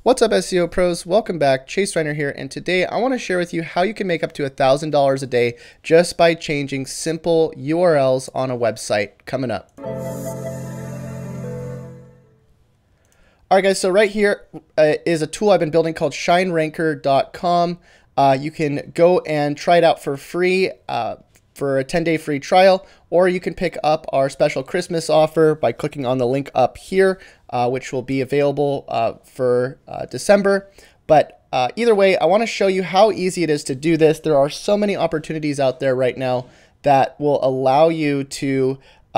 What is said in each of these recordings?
What's up, SEO pros? Welcome back. Chase Reiner here, and today I want to share with you how you can make up to $1,000 a day just by changing simple URLs on a website. Coming up. All right, guys, so right here is a tool I've been building called shineranker.com. You can go and try it out for free for a 10-day free trial, or you can pick up our special Christmas offer by clicking on the link up here, which will be available for December. But either way, I want to show you how easy it is to do this. There are so many opportunities out there right now that will allow you to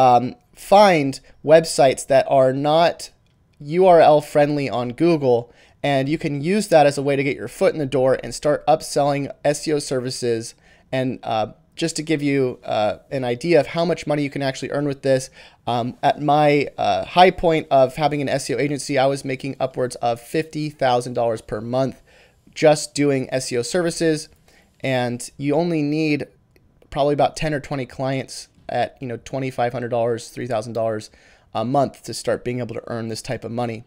find websites that are not URL friendly on Google, and you can use that as a way to get your foot in the door and start upselling SEO services. And just to give you an idea of how much money you can actually earn with this, at my high point of having an SEO agency, I was making upwards of $50,000 per month just doing SEO services, and you only need probably about 10 or 20 clients at $2,500, $3,000 a month to start being able to earn this type of money.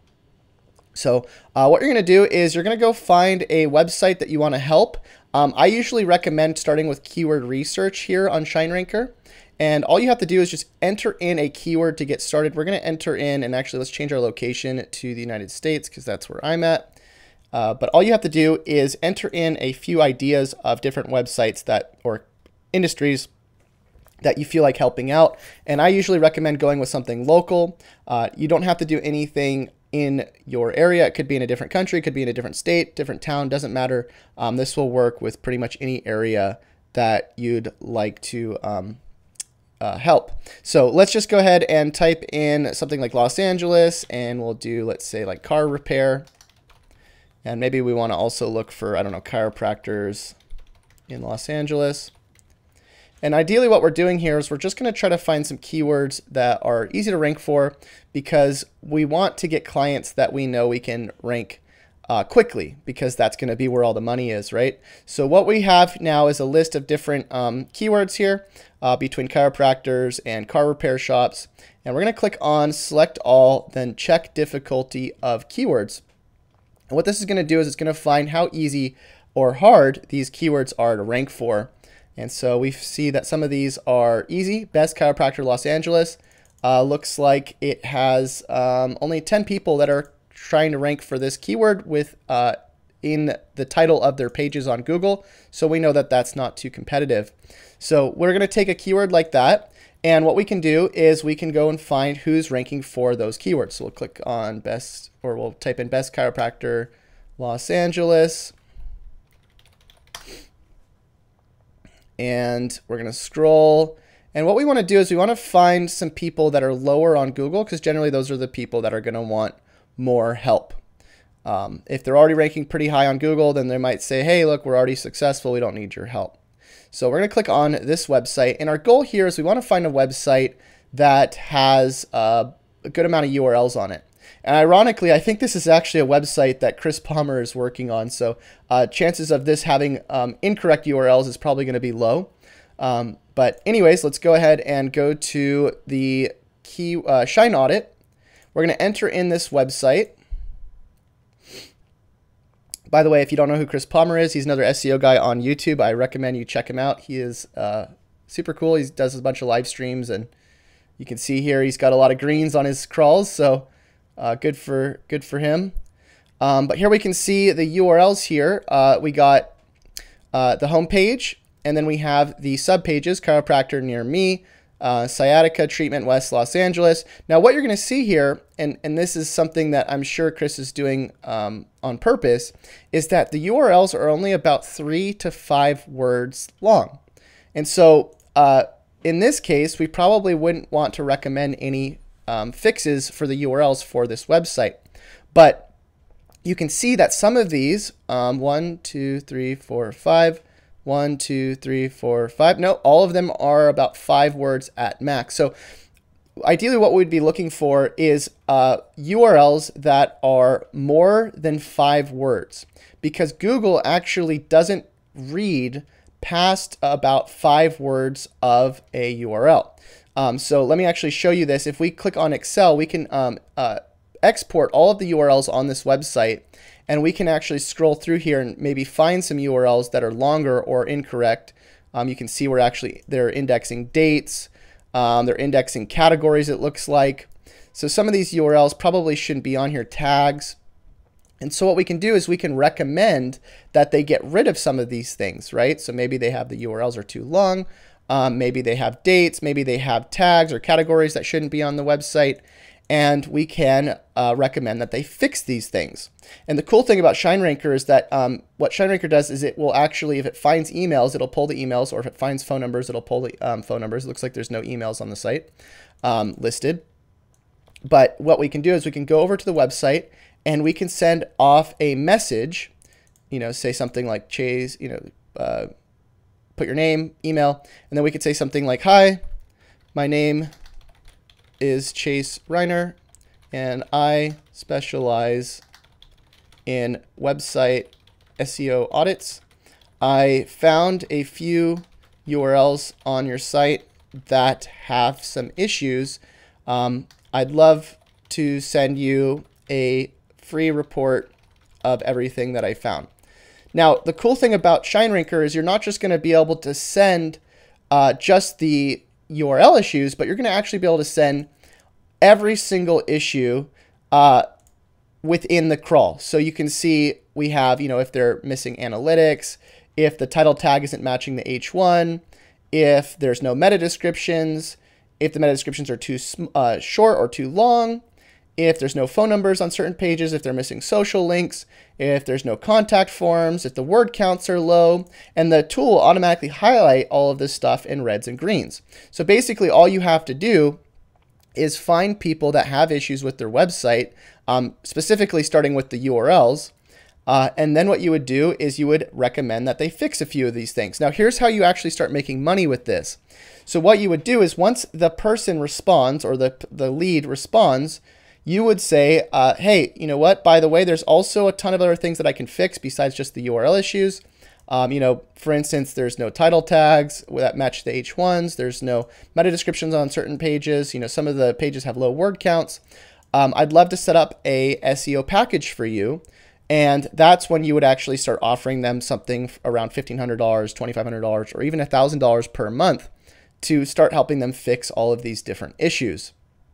So what you're going to do is you're going to go find a website that you want to help. I usually recommend starting with keyword research here on ShineRanker. And all you have to do is just enter in a keyword to get started. We're going to enter in, and actually let's change our location to the United States because that's where I'm at. But all you have to do is enter in a few ideas of different websites that, or industries that you feel like helping out. And I usually recommend going with something local. You don't have to do anything in your area. It could be in a different country, it could be in a different state, different town, doesn't matter. This will work with pretty much any area that you'd like to help. So let's just go ahead and type in something like Los Angeles, and we'll do, let's say, like car repair. And maybe we want to also look for, I don't know, chiropractors in Los Angeles. And ideally what we're doing here is we're just going to try to find some keywords that are easy to rank for, because we want to get clients that we know we can rank quickly, because that's going to be where all the money is, right? So what we have now is a list of different keywords here between chiropractors and car repair shops. And we're going to click on select all, then check difficulty of keywords. And what this is going to do is it's going to find how easy or hard these keywords are to rank for. And so we see that some of these are easy. Best chiropractor Los Angeles. Looks like it has only 10 people that are trying to rank for this keyword with in the title of their pages on Google. So we know that that's not too competitive. So we're going to take a keyword like that, and what we can do is we can go and find who's ranking for those keywords. So we'll click on best, or we'll type in best chiropractor Los Angeles. And we're going to scroll. And what we want to do is we want to find some people that are lower on Google, because generally those are the people that are going to want more help. If they're already ranking pretty high on Google, then they might say, hey, look, we're already successful. We don't need your help. So we're going to click on this website. And our goal here is we want to find a website that has a good amount of URLs on it. And ironically, I think this is actually a website that Chris Palmer is working on. So chances of this having incorrect URLs is probably going to be low. But anyways, let's go ahead and go to the Shine Audit. We're going to enter in this website. By the way, if you don't know who Chris Palmer is, he's another SEO guy on YouTube. I recommend you check him out. He is super cool. He does a bunch of live streams, and you can see here he's got a lot of greens on his crawls. So good for him. But here we can see the URLs here. We got the home page, and then we have the sub pages: chiropractor near me, sciatica treatment West Los Angeles. Now what you're going to see here, and this is something that I'm sure Chris is doing on purpose, is that the URLs are only about 3 to 5 words long. And so in this case, we probably wouldn't want to recommend any fixes for the URLs for this website. But you can see that some of these, 1, 2, 3, 4, 5, 1, 2, 3, 4, 5, no, all of them are about 5 words at max. So ideally what we'd be looking for is URLs that are more than 5 words, because Google actually doesn't read past about 5 words of a URL. So let me actually show you this. If we click on Excel, we can export all of the URLs on this website, and we can actually scroll through here and maybe find some URLs that are longer or incorrect. You can see where actually they're indexing dates, they're indexing categories, it looks like. So some of these URLs probably shouldn't be on here, tags. And so what we can do is we can recommend that they get rid of some of these things, right? So maybe they have the URLs are too long, maybe they have dates, maybe they have tags or categories that shouldn't be on the website, and we can recommend that they fix these things. And the cool thing about ShineRanker is that what ShineRanker does is it will actually, if it finds emails, it'll pull the emails, or if it finds phone numbers, it'll pull the phone numbers. It looks like there's no emails on the site listed. But what we can do is we can go over to the website and we can send off a message, say something like Chase, put your name, email, and then we could say something like, hi, my name is Chase Reiner, and I specialize in website SEO audits. I found a few URLs on your site that have some issues. I'd love to send you a free report of everything that I found. Now, the cool thing about ShineRanker is you're not just going to be able to send just the URL issues, but you're going to actually be able to send every single issue within the crawl. So you can see we have, if they're missing analytics, if the title tag isn't matching the H1, if there's no meta descriptions, if the meta descriptions are too short or too long, if there's no phone numbers on certain pages, if they're missing social links, if there's no contact forms, if the word counts are low, and the tool will automatically highlight all of this stuff in reds and greens. So basically all you have to do is find people that have issues with their website, specifically starting with the URLs, and then what you would do is you would recommend that they fix a few of these things. Now here's how you actually start making money with this. So what you would do is once the person responds, or the lead responds, you would say, hey, you know what, by the way, there's also a ton of other things that I can fix besides just the URL issues. For instance, there's no title tags that match the H1s. There's no meta descriptions on certain pages. Some of the pages have low word counts. I'd love to set up a SEO package for you. And that's when you would actually start offering them something around $1,500, $2,500, or even $1,000 per month to start helping them fix all of these different issues.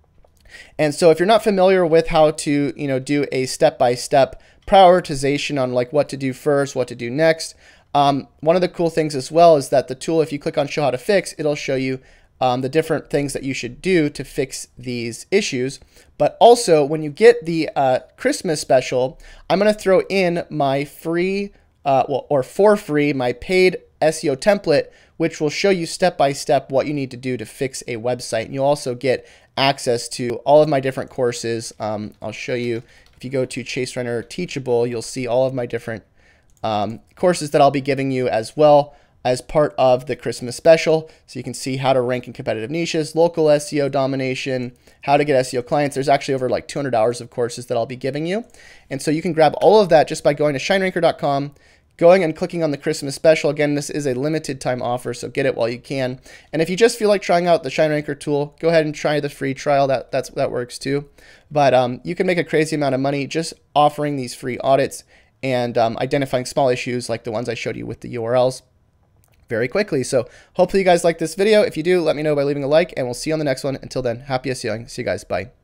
And so if you're not familiar with how to, do a step-by-step prioritization on like what to do first, what to do next, one of the cool things as well is that the tool, if you click on show how to fix, it'll show you the different things that you should do to fix these issues. But also when you get the Christmas special, I'm going to throw in my free, for free, my paid SEO template, which will show you step-by-step what you need to do to fix a website. And you'll also get access to all of my different courses. I'll show you, if you go to Chase Reiner Teachable, you'll see all of my different courses that I'll be giving you as well as part of the Christmas special. So you can see how to rank in competitive niches, local SEO domination, how to get SEO clients. There's actually over like 200 hours of courses that I'll be giving you. And so you can grab all of that just by going to shineranker.com, going and clicking on the Christmas special. Again, this is a limited time offer, so get it while you can. And if you just feel like trying out the ShineRanker tool, go ahead and try the free trial. That works too. But you can make a crazy amount of money just offering these free audits and identifying small issues like the ones I showed you with the URLs very quickly. So hopefully you guys like this video. If you do, let me know by leaving a like, and we'll see you on the next one. Until then, happy SEOing. See you guys. Bye.